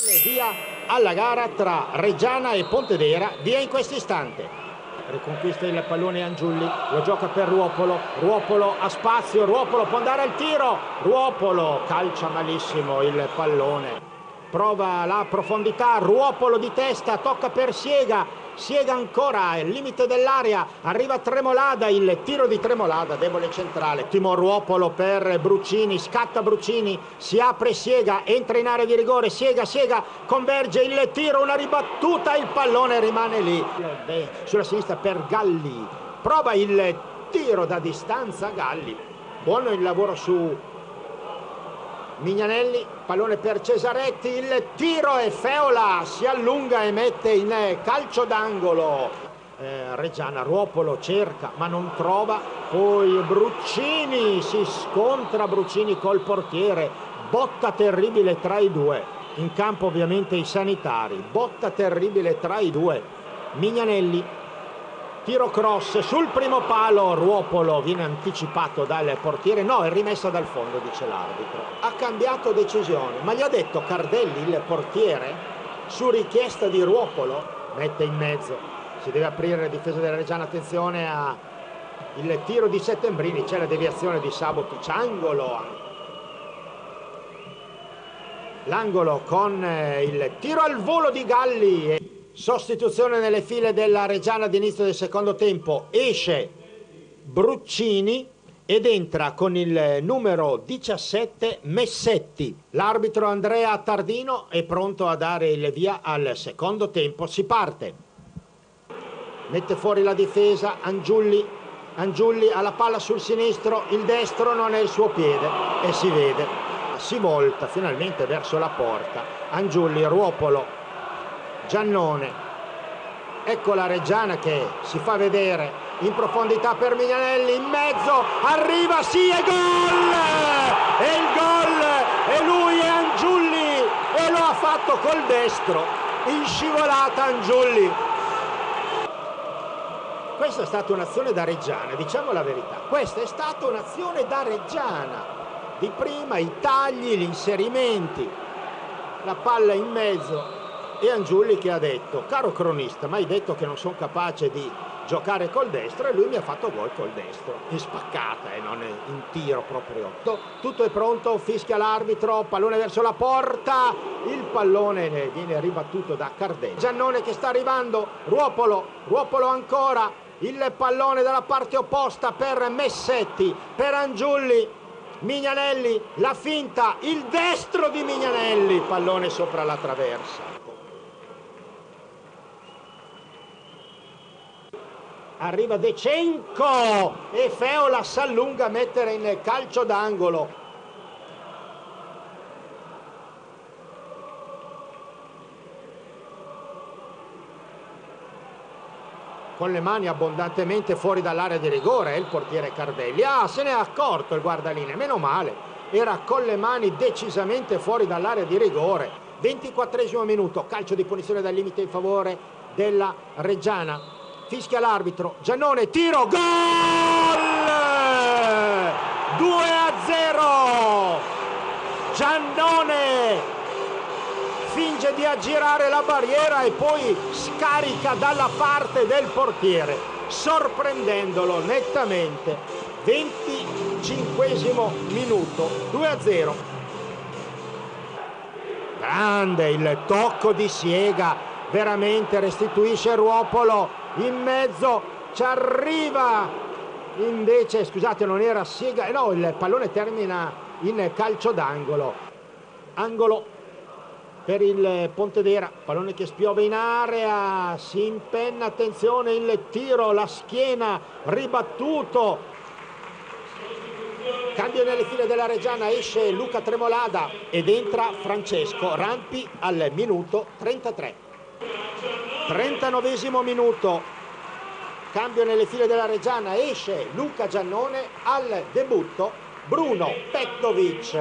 Via alla gara tra Reggiana e Pontedera, via in questo istante. Riconquista il pallone Angiulli, lo gioca per Ruopolo, Ruopolo ha spazio, Ruopolo può andare al tiro, Ruopolo calcia malissimo il pallone, prova la profondità, Ruopolo di testa, tocca per Siega, Siega ancora al limite dell'area, arriva Tremolada, il tiro di Tremolada, debole centrale, Timo Ruopolo per Bruccini, scatta Bruccini, si apre Siega, entra in area di rigore, Siega, converge il tiro, una ribattuta, il pallone rimane lì, sulla sinistra per Galli, prova il tiro da distanza Galli, buono il lavoro su Mignanelli, pallone per Cesaretti, il tiro e Feola si allunga e mette in calcio d'angolo. Reggiana, Ruopolo cerca ma non trova, poi Bruccini, si scontra Bruccini col portiere, botta terribile tra i due, in campo ovviamente i sanitari, botta terribile tra i due, Mignanelli. Tiro cross sul primo palo, Ruopolo viene anticipato dal portiere, no, è rimessa dal fondo, dice l'arbitro. Ha cambiato decisione, ma gli ha detto Cardelli, il portiere, su richiesta di Ruopolo, mette in mezzo. Si deve aprire la difesa della Reggiana, attenzione a il tiro di Settembrini, c'è la deviazione di Sabotic, angolo. L'angolo con il tiro al volo di Galli. Sostituzione nelle file della Reggiana all'inizio del secondo tempo, esce Bruccini ed entra con il numero 17 Messetti. L'arbitro Andrea Tardino è pronto a dare il via al secondo tempo, si parte. Mette fuori la difesa, Angiulli ha la palla sul sinistro, il destro non è il suo piede e si vede, si volta finalmente verso la porta, Angiulli, Ruopolo, Giannone, ecco la Reggiana che si fa vedere in profondità per Mignanelli, in mezzo, arriva, sì, e gol! E il gol! E lui è Angiulli e lo ha fatto col destro, in scivolata Angiulli. Questa è stata un'azione da Reggiana, diciamo la verità, questa è stata un'azione da Reggiana, di prima i tagli, gli inserimenti, la palla in mezzo. E Angiulli che ha detto, caro cronista, ma hai detto che non sono capace di giocare col destro, e lui mi ha fatto gol col destro, in spaccata e non in tiro proprio. Tutto è pronto, fischia l'arbitro, pallone verso la porta, il pallone viene ribattuto da Cardelli. Giannone che sta arrivando, Ruopolo ancora, il pallone dalla parte opposta per Messetti, per Angiulli, Mignanelli, la finta, il destro di Mignanelli, pallone sopra la traversa. Arriva De Cenco e Feola s'allunga a mettere in calcio d'angolo. Con le mani abbondantemente fuori dall'area di rigore, il portiere Cardelli. Ah, se ne è accorto il guardalinee, meno male. Era con le mani decisamente fuori dall'area di rigore. 24esimo minuto, calcio di punizione dal limite in favore della Reggiana. Fischia l'arbitro, Giannone, tiro, gol! 2-0! Giannone finge di aggirare la barriera e poi scarica dalla parte del portiere, sorprendendolo nettamente. 25esimo minuto, 2-0. Grande il tocco di Siega, veramente restituisce Ruopolo. In mezzo ci arriva invece, scusate, non era Siega, no, il pallone termina in calcio d'angolo, angolo per il Pontedera, pallone che spiove in area, si impenna, attenzione il tiro, la schiena, ribattuto, cambio nelle file della Reggiana, esce Luca Tremolada ed entra Francesco Rampi al minuto 33. 39esimo minuto, cambio nelle file della Reggiana, esce Luca Giannone, al debutto Bruno Petkovic.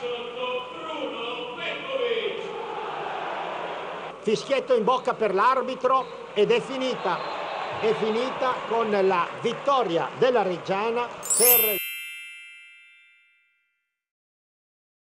Fischietto in bocca per l'arbitro ed è finita con la vittoria della Reggiana per